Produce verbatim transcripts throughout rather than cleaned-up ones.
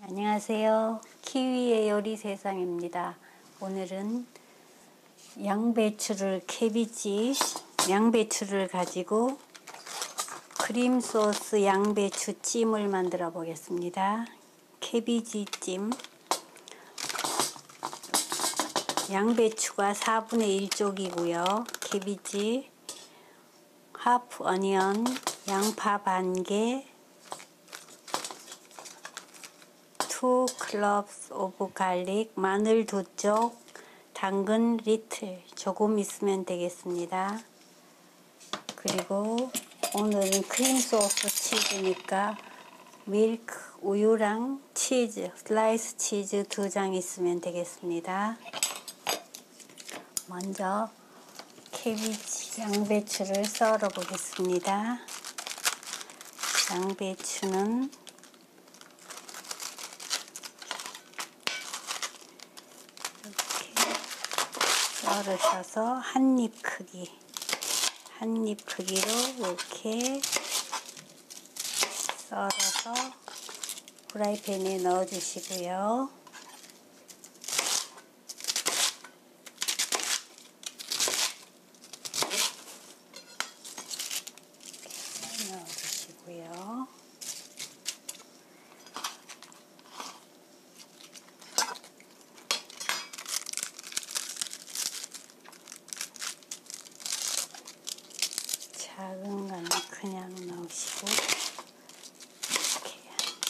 안녕하세요. 키위의 요리 세상입니다. 오늘은 양배추를 캐비지 양배추를 가지고 크림 소스 양배추 찜을 만들어 보겠습니다. 캐비지 찜. 양배추가 사분의 일 쪽이고요. 캐비지, 하프 어니언, 양파 반 개, 투 클럽스 오브 갈릭, 마늘 두 쪽, 당근 리틀 조금 있으면 되겠습니다. 그리고 오늘은 크림 소스 치즈니까 밀크, 우유랑 치즈, 슬라이스 치즈 두 장 있으면 되겠습니다. 먼저 캐비지 양배추를 썰어 보겠습니다. 양배추는 썰으셔서 한 입 크기 한 입 크기로 이렇게 썰어서 프라이팬에 넣어 주시고요. 넣어 주시고요. 작은 거는 그냥 넣으시고 이렇게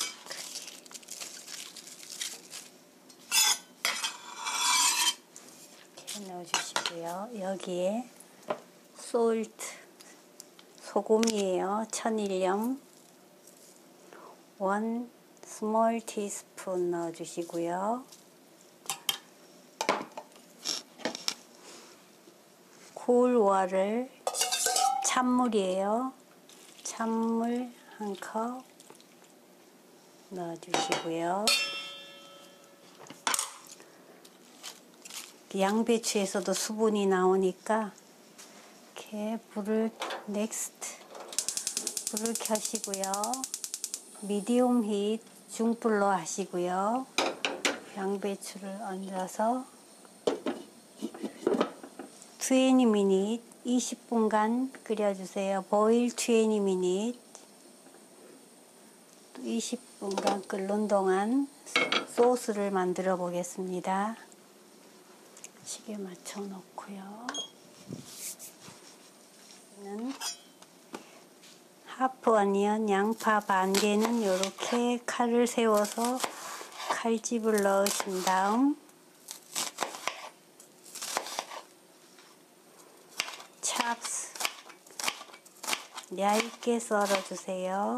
이렇게 넣어주시고요. 여기에 솔트 소금이에요. 천일염 원 스몰 티스푼 넣어주시고요. 쿨워를 찬물이에요. 찬물 한 컵 넣어주시고요. 양배추에서도 수분이 나오니까 이렇게 불을 넥스트 불을 켜시고요. 미디움 힛 중불로 하시고요. 양배추를 얹어서 이십 미닛 이십 분간 끓여주세요. 보일 이십 미닛 이십 분간 끓는 동안 소스를 만들어 보겠습니다. 시계 맞춰 놓고요. 하프 어니언 양파 반 개는 이렇게 칼을 세워서 칼집을 넣으신 다음 찹스 얇게 썰어 주세요.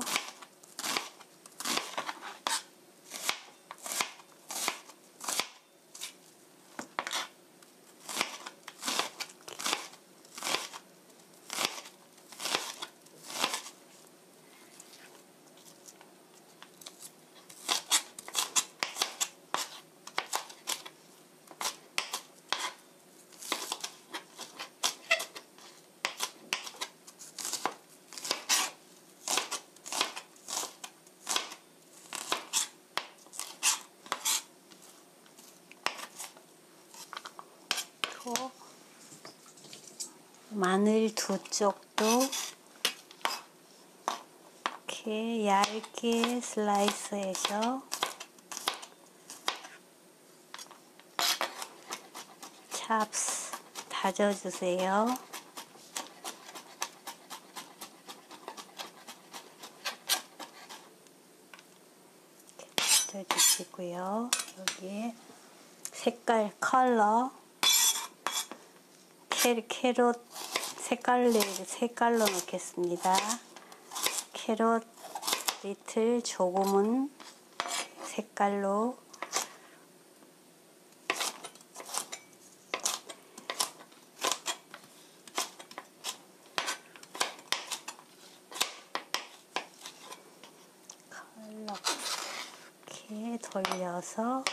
마늘 두 쪽도 이렇게 얇게 슬라이스해서 찹스 다져주세요. 이렇게 다져주시고요. 여기에 색깔 컬러 캐, 캐롯 색깔로, 색깔로 넣겠습니다. 캐롯 리틀 조금은 색깔로 컬러 이렇게 돌려서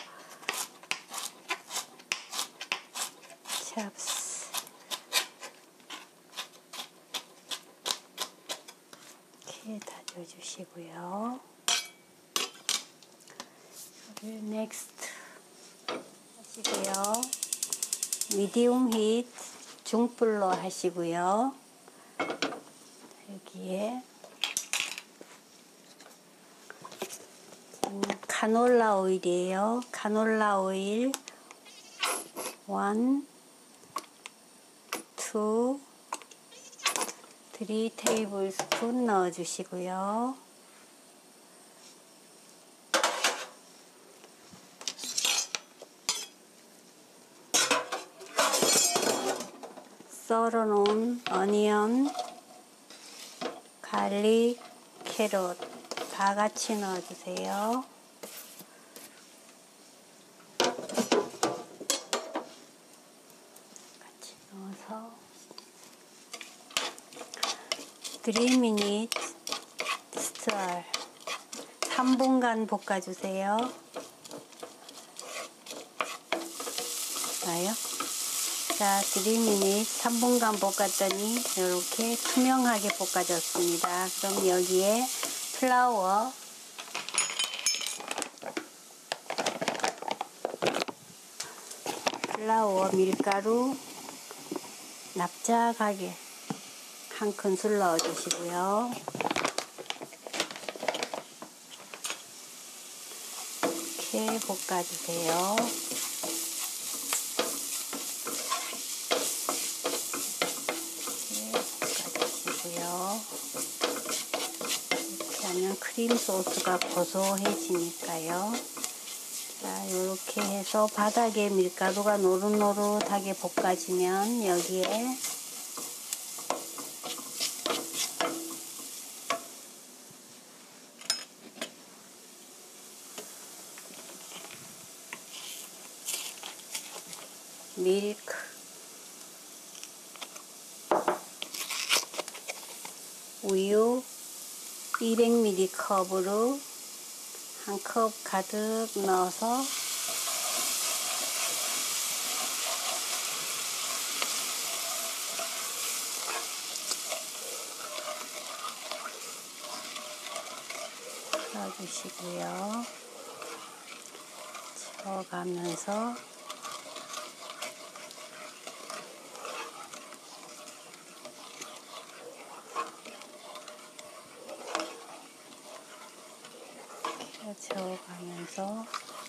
찹스 이렇게 다져주시고요. 넥스트 하시고요. 미디움 히트 중불로 하시고요. 여기에 음, 카놀라 오일이에요. 카놀라 오일 원, 투, 쓰리 테이블 스푼 넣어주시고요. 썰어놓은 어니언, 갈릭, 캐럿 다 같이 넣어주세요. 같이 넣어서 쓰리 미닛 스tir 삼 분간 볶아주세요. 나요? 자, 쓰리 미닛 삼 분간 볶았더니 이렇게 투명하게 볶아졌습니다. 그럼 여기에 플라워 플라워 밀가루 납작하게 한 큰술 넣어주시고요. 이렇게 볶아주세요. 이렇게 하면 크림 소스가 고소해지니까요. 자, 이렇게 해서 바닥에 밀가루가 노릇노릇하게 볶아지면 여기에 밀크 우유 이백 밀리리터 컵으로 한 컵 가득 넣어서 넣어주시고요. 저어가면서 저어가면서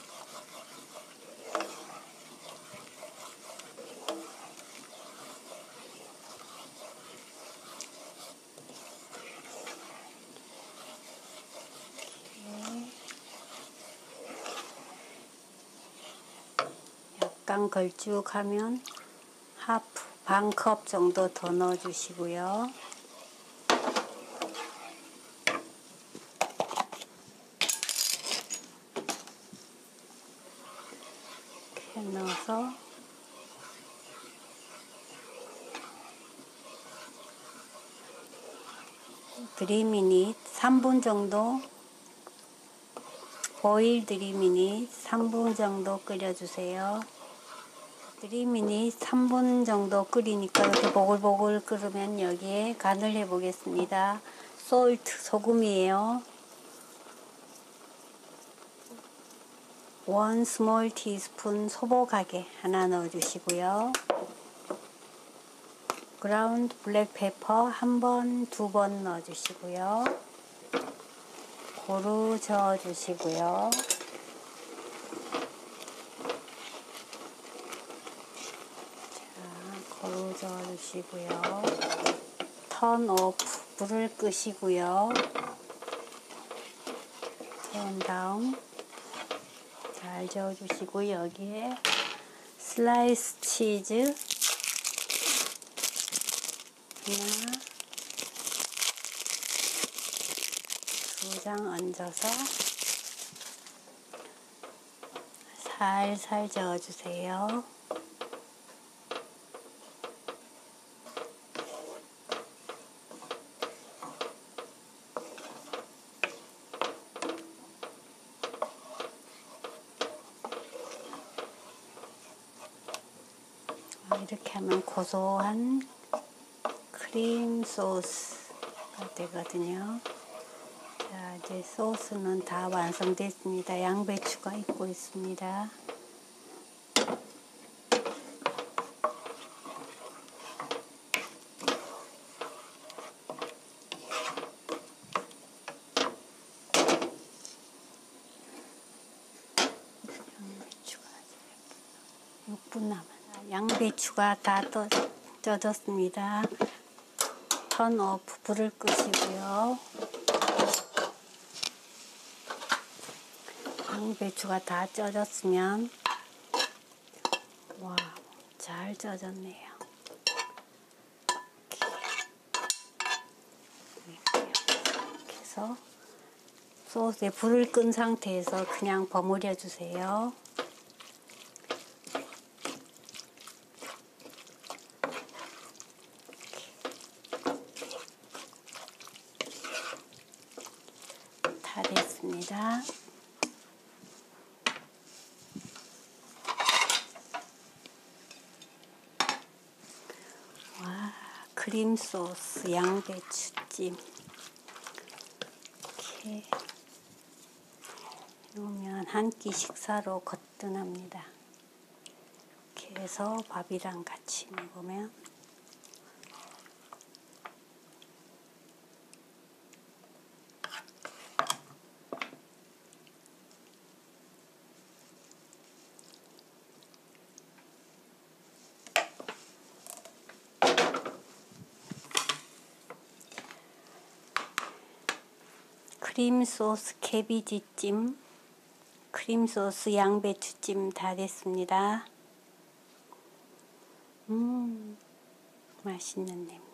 약간 걸쭉하면 하프 반 컵 정도 더 넣어주시고요. 이렇게 넣어서 쓰리 미닛 삼 분 정도 보일 쓰리 미닛 삼 분 정도 끓여주세요. 쓰리 미닛 삼 분 정도 끓이니까 이렇게 보글보글 끓으면 여기에 간을 해 보겠습니다. 솔트 소금이에요. 원 스몰 티스푼 소복하게 하나 넣어주시고요. 그라운드 블랙 페퍼 한 번, 두 번 넣어주시고요. 고루 저어주시고요. 자, 고루 저어주시고요. 턴 오프, 불을 끄시고요. 턴 다운. 잘 저어주시고 여기에 슬라이스 치즈 하나, 두 장 얹어서 살살 저어주세요. 이렇게 하면 고소한 크림 소스가 되거든요. 자, 이제 소스는 다 완성됐습니다. 양배추가 익고 있습니다. 육 분 남았다. 양배추가 다 쪄졌습니다. 턴 오프, 불을 끄시고요. 양배추가 다 쪄졌으면, 와, 잘 쪄졌네요. 이렇게, 이렇게 해서 소스에 불을 끈 상태에서 그냥 버무려 주세요. 다 됐습니다. 와, 크림 소스, 양배추찜. 이렇게 놓으면 한 끼 식사로 거뜬합니다. 이렇게 해서 밥이랑 같이 먹으면 크림 소스 캐비지찜, 크림 소스 양배추찜 다 됐습니다. 음, 맛있는 냄새.